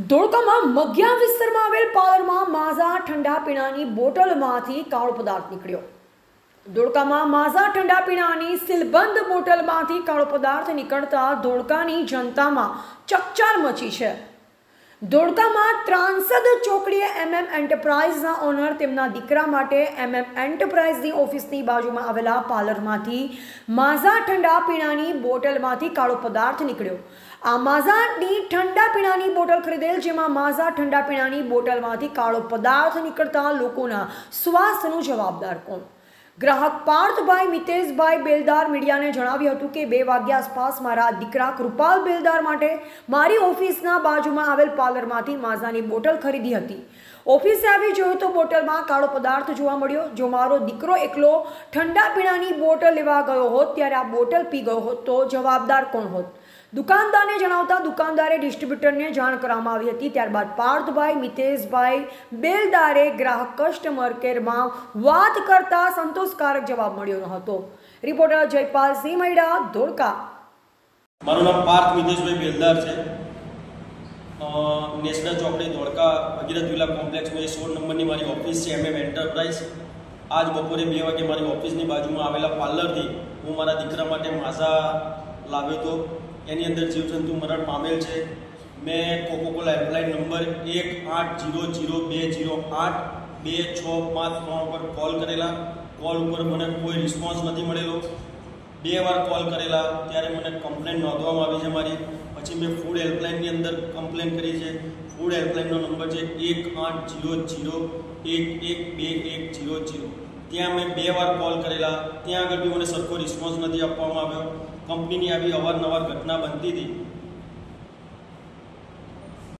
ધોળકામાં મગિયા વિસ્તારમાં આવેલ પાર્લરમાં માઝા ઠંડા પીણાની બોટલમાંથી કાળો પદાર્થ નીકળ્યો। ધોળકામાં માઝા ઠંડા પીણાની સીલબંધ બોટલમાંથી કાળો પદાર્થ નીકળતા ધોળકાની જનતામાં ચકચાર મચી છે। ધોળકામાં ત્રાંસદ ચોકડીએ એન્ટરપ્રાઇઝના ઓનર તેમના દીકરા માટે એન્ટરપ્રાઇઝની ઓફિસની બાજુમાં આવેલા પાર્લરમાંથી માઝા ઠંડા પીણાની બોટલમાંથી કાળો પદાર્થ નીકળ્યો। આ માઝાની ઠંડા પીણાની બોટલ ખરીદેલ, જેમાં માઝા ઠંડા પીણાની બોટલમાંથી કાળો પદાર્થ નીકળતા લોકોના સ્વાસ્થ્યનું જવાબદાર કોણ? ગ્રાહક પાર્થભાઈ મિતેશભાઈ બેલદાર મીડિયાને જણાવ્યું હતું કે 2 વાગ્યા આસપાસ મારા દીકરા કૃપાલ બેલદાર માટે મારી ઓફિસના બાજુમાં આવેલ પાર્લરમાંથી માઝાની બોટલ ખરીદી હતી। ઓફિસે આવી જોયું તો બોટલમાં કાળો પદાર્થ જોવા મળ્યો। જો મારો દીકરો એકલો ઠંડા પીણાની બોટલ લેવા ગયો હોત ત્યારે આ બોટલ પી ગયો હોત તો જવાબદાર કોણ હોત? દુકાનદારને જણાવતા દુકાનદારે ડિસ્ટ્રીબ્યુટરને જાણ કરવામાં આવી હતી। ત્યારબાદ પાર્થભાઈ મિતેશભાઈ બેલદારે ગ્રાહક કસ્ટમર કેરમાં વાત કરતા સંતોષકારક જવાબ મળ્યો ન હતો। રિપોર્ટર જયપાલસિંહ મૈડા, ધોળકા। મારું નામ પાર્થ મિતેશભાઈ બેલદાર છે। નેશનલ ચોકડી ધોળકા ભગીરથ વિલા કોમ્પ્લેક્સમાં 16 નંબરની મારી ઓફિસ છે, એન્ટરપ્રાઇઝ। આજ બપોરે 2 વાગે મારી ઓફિસની બાજુમાં આવેલા પાર્લરથી હું મારા દીકરા માટે માઝા લાવ્યો હતો। એની અંદર જીવજંતુ મરણ પામેલ છે। મેં કોકોકોલા હેલ્પલાઇન નંબર 1800208265 ઉપર કોલ કરેલા। કોલ ઉપર મને કોઈ રિસ્પોન્સ નથી મળેલો। 2 વાર કોલ કરેલા ત્યારે મને કમ્પ્લેન નોંધવામાં આવી છે મારી। પછી મેં ફૂડ હેલ્પલાઇનની અંદર કમ્પ્લેન કરી છે। ફૂડ હેલ્પલાઇનનો નંબર છે 1800112100। ત્યાં મેં 2 વાર કોલ કરેલા, ત્યાં આગળ બી મને સરખો રિસ્પોન્સ નથી આપવામાં આવ્યો। કંપનીની આવી અવારનવાર ઘટના બનતી હતી